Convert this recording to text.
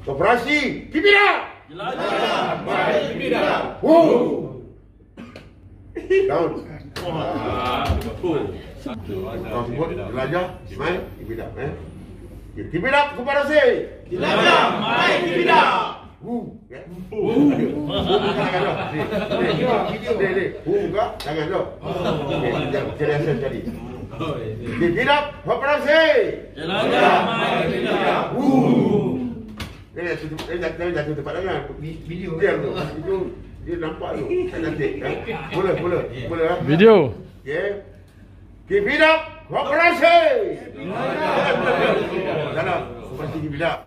Operasi Kibida. Jelajah mai Kibida. Down. Kau sebut jelajah mai Kibida. Kibida kepada saya. Jelajah mai Kibida. Jangan dok. Jelasan tadi. Kibida operasi. Jelajah mai Kibida. Jangan jatuh tempat tangan. Video dia tu. Itu dia nampak tu. Tak cantik kan? Mula. Video. Okey. Keep it up. Operasi. Dalam. Operasi keep it up.